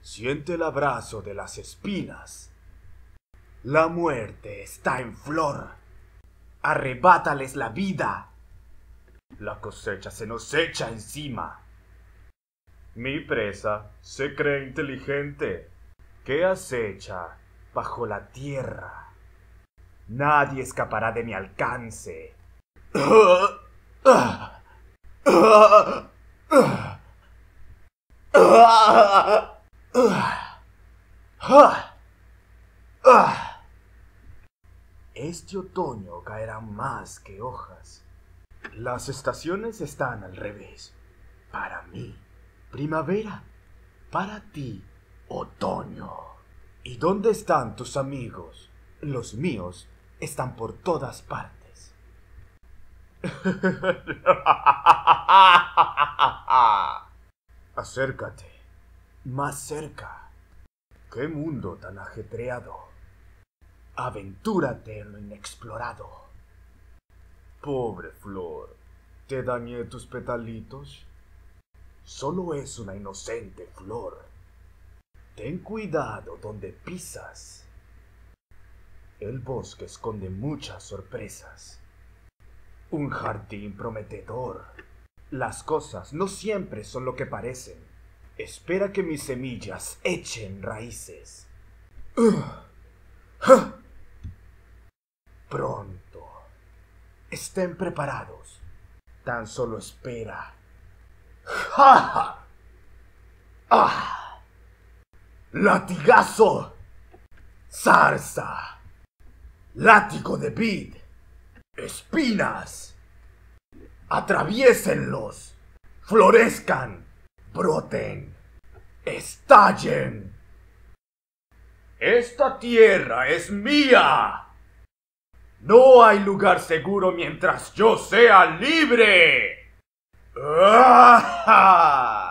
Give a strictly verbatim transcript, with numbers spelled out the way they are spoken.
Siente el abrazo de las espinas. La muerte está en flor. Arrebátales la vida. La cosecha se nos echa encima. Mi presa se cree inteligente, que acecha bajo la tierra. Nadie escapará de mi alcance. Este otoño caerán más que hojas. Las estaciones están al revés. Para mí, primavera. Para ti, otoño. ¿Y dónde están tus amigos? Los míos están por todas partes. Acércate, más cerca. ¡Qué mundo tan ajetreado! Aventúrate en lo inexplorado. Pobre flor, ¿te dañé tus petalitos? Solo es una inocente flor. Ten cuidado donde pisas. El bosque esconde muchas sorpresas. Un jardín prometedor. Las cosas no siempre son lo que parecen. Espera que mis semillas echen raíces. Uh, uh. Pronto. Estén preparados. Tan solo espera. ¡Ja! ¡Ah! ¡Latigazo! ¡Zarza! ¡Látigo de vid! ¡Espinas! ¡Atraviésenlos! ¡Florezcan! ¡Broten! ¡Estallen! ¡Esta tierra es mía! No hay lugar seguro mientras yo sea libre. ¡Ah!